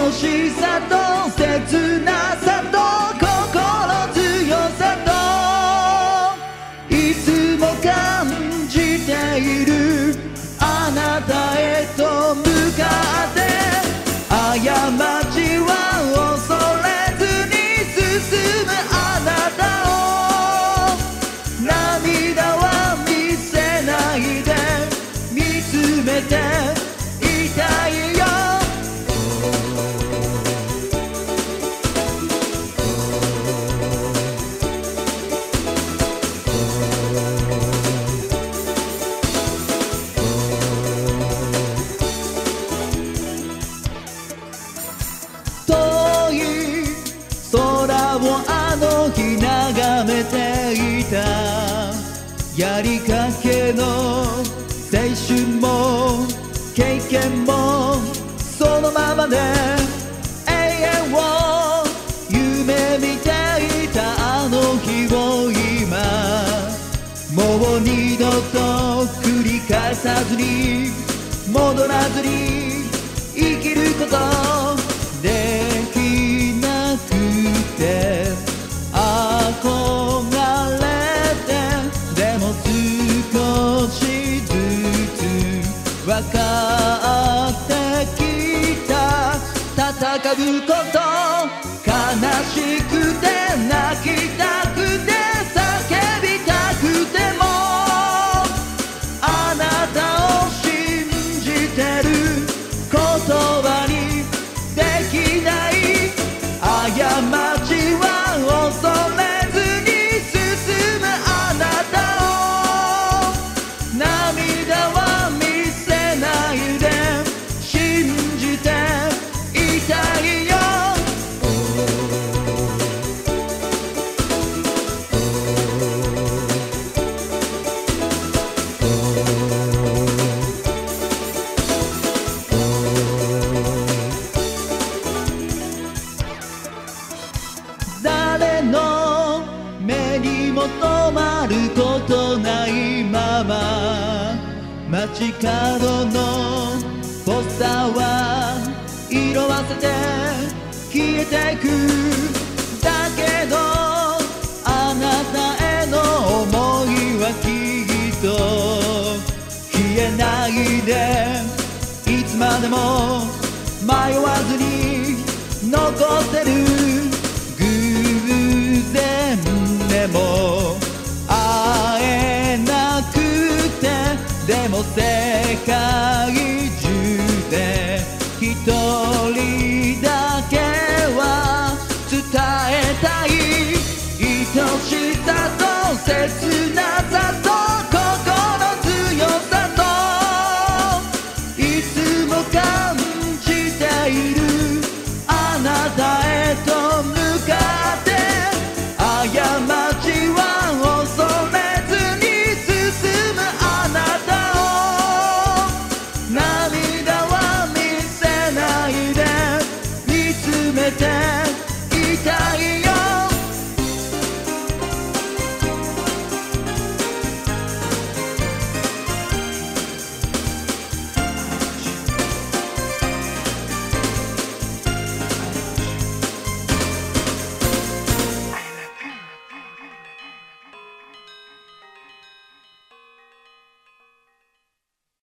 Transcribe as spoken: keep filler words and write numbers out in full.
愛しさと切なさと心強さといつも感じているあなたへと向かって過ちは恐れずに進むあなたを涙は見せないで見つめていたいよ遠い空をあの日眺めていたやりかけの青春も経験もそのままで永遠を夢見ていたあの日を今もう二度と繰り返さずに戻らずに生きることできなくて憧れてでも少しずつ分かってきた戦うこと悲しくて泣きたくて叫びたくてもあなたを信じてる言葉にできない過ちは恐れずに進むあなたを涙は見せないで信じていたいよ誰の目にも留まることないまま街角のポスターは色あせて消えてくだけどあなたへの想いはきっと消えないでいつまでも迷わずに残ってる偶然でも会えなくてでも世界